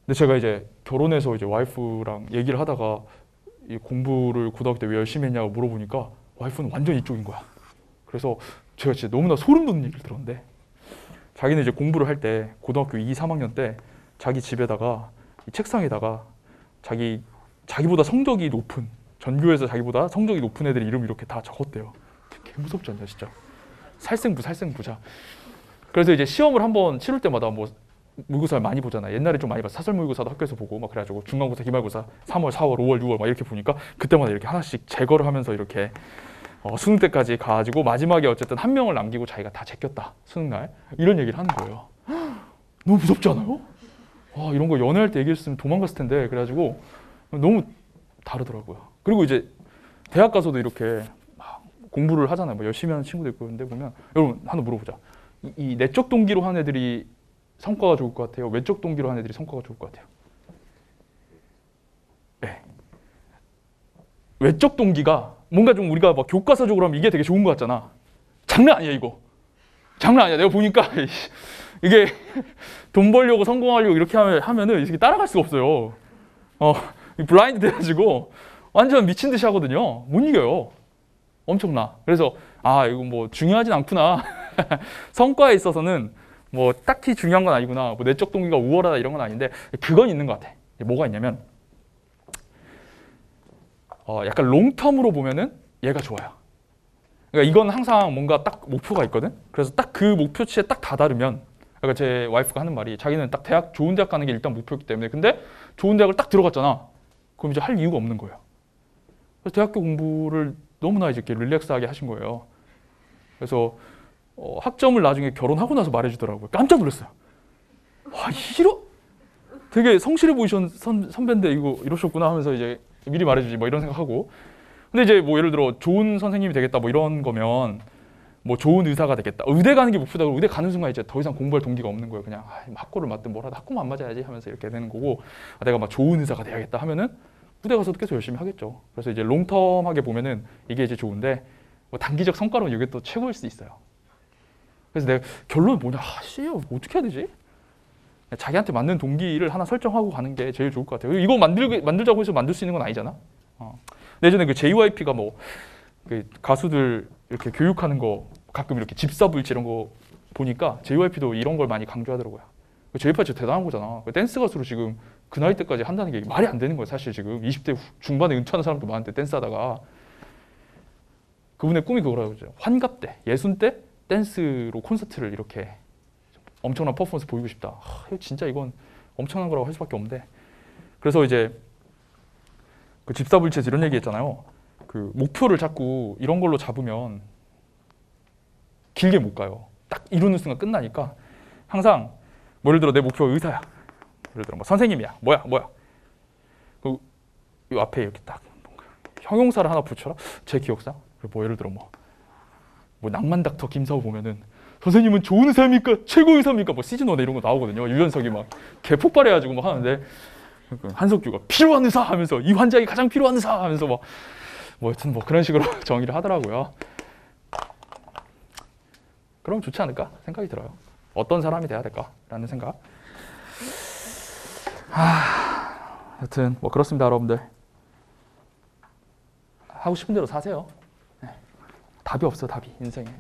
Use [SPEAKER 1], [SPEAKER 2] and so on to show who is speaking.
[SPEAKER 1] 근데 제가 이제 결혼해서 이제 와이프랑 얘기를 하다가 이 공부를 고등학교 때 왜 열심히 했냐고 물어보니까 와이프는 완전 이쪽인 거야. 그래서 제가 진짜 너무나 소름 돋는 얘기를 들었는데, 자기는 이제 공부를 할 때 고등학교 2, 3학년 때 자기 집에다가 이 책상에다가 자기보다 성적이 높은, 전교에서 자기보다 성적이 높은 애들 이름 이렇게 다 적었대요. 개 무섭지 않냐 진짜. 살생부자. 그래서 이제 시험을 한번 치를 때마다 뭐 모의고사를 많이 보잖아. 옛날에 좀 많이 봤어. 사설 모의고사도 학교에서 보고 막 그래가지고 중간고사, 기말고사 3월, 4월, 5월, 6월 막 이렇게 보니까 그때마다 이렇게 하나씩 제거를 하면서 이렇게 수능 때까지 가가지고 마지막에 어쨌든 한 명을 남기고 자기가 다 제꼈다. 수능 날 이런 얘기를 하는 거예요. 너무 무섭지 않아요? 와, 이런 거 연애할 때 얘기했으면 도망갔을 텐데. 그래가지고 너무 다르더라고요. 그리고 이제 대학 가서도 이렇게 막 공부를 하잖아요. 뭐 열심히 하는 친구도 있고. 근데 보면 여러분 하나 물어보자. 이 내적 동기로 하는 애들이 성과가 좋을 것 같아요? 외적 동기로 하는 애들이 성과가 좋을 것 같아요? 네. 외적 동기가 뭔가 좀 우리가 막 교과서적으로 하면 이게 되게 좋은 것 같잖아. 장난 아니야 이거. 장난 아니야. 내가 보니까 이게 돈 벌려고 성공하려고 이렇게 하면은 이게 따라갈 수가 없어요. 블라인드 돼가지고 완전 미친 듯이 하거든요. 못 이겨요. 엄청나. 그래서 이거 뭐 중요하진 않구나. 성과에 있어서는 뭐 딱히 중요한 건 아니구나. 뭐 내적 동기가 우월하다 이런 건 아닌데 그건 있는 것 같아. 뭐가 있냐면 약간 롱텀으로 보면은 얘가 좋아요. 그러니까 이건 항상 뭔가 딱 목표가 있거든. 그래서 딱 그 목표치에 딱 다다르면, 그러니까 제 와이프가 하는 말이 자기는 딱 좋은 대학 가는 게 일단 목표였기 때문에, 근데 좋은 대학을 딱 들어갔잖아. 그럼 이제 할 이유가 없는 거예요. 그래서 대학교 공부를 너무나 이제 이렇게 릴렉스하게 하신 거예요. 그래서 학점을 나중에 결혼하고 나서 말해주더라고요. 깜짝 놀랐어요. 와, 되게 성실해 보이신 선배인데 이거 이러셨구나 하면서 이제 미리 말해주지 뭐 이런 생각하고. 근데 이제 뭐 예를 들어 좋은 선생님이 되겠다 뭐 이런 거면 뭐 좋은 의사가 되겠다. 의대 가는 게 목표다. 의대 가는 순간 이제 더 이상 공부할 동기가 없는 거예요. 그냥 학고를 맞든 뭐라도 학고만 안 맞아야지 하면서 이렇게 되는 거고, 내가 막 좋은 의사가 돼야겠다 하면은 부대 가서도 계속 열심히 하겠죠. 그래서 이제 롱텀하게 보면은 이게 이제 좋은데, 뭐 단기적 성과로는 이게 또 최고일 수 있어요. 그래서 내가 결론은 뭐냐, 어떻게 해야 되지? 자기한테 맞는 동기를 하나 설정하고 가는 게 제일 좋을 것 같아요. 이거 만들자고 해서 만들 수 있는 건 아니잖아. 예전에 그 JYP가 뭐 그 가수들 이렇게 교육하는 거 가끔 이렇게 집사불치 이런 거 보니까 JYP도 이런 걸 많이 강조하더라고요. JYP가 진짜 대단한 거잖아. 댄스 가수로 지금 그 나이 때까지 한다는 게 말이 안 되는 거예요. 사실 지금 20대 중반에 은퇴하는 사람도 많은데 댄스하다가. 그분의 꿈이 그거라고 그러죠. 환갑 때, 예순 때 댄스로 콘서트를 이렇게 엄청난 퍼포먼스 보이고 싶다. 진짜 이건 엄청난 거라고 할 수밖에 없는데. 그래서 이제 그 집사불치에서 이런 얘기 했잖아요. 그 목표를 자꾸 이런 걸로 잡으면 길게 못 가요. 딱 이루는 순간 끝나니까 항상 뭐 예를 들어 내 목표가 의사야. 예를 들어 뭐 선생님이야. 뭐야. 그 앞에 이렇게 딱 형용사를 하나 붙여라. 제 기억상. 뭐 예를 들어 뭐 낭만 닥터 김사우 보면은 선생님은 좋은 의사입니까? 최고 의사입니까? 뭐 시즌 1에 이런 거 나오거든요. 유연석이 막 개폭발해가지고 막 하는데 한석규가 필요한 의사 하면서 이 환자에게 가장 필요한 의사 하면서 뭐 여튼 뭐 그런 식으로 정의를 하더라고요. 그럼 좋지 않을까 생각이 들어요. 어떤 사람이 돼야 될까라는 생각. 여튼 뭐 그렇습니다, 여러분들. 하고 싶은 대로 사세요. 답이 없어, 답이 인생에.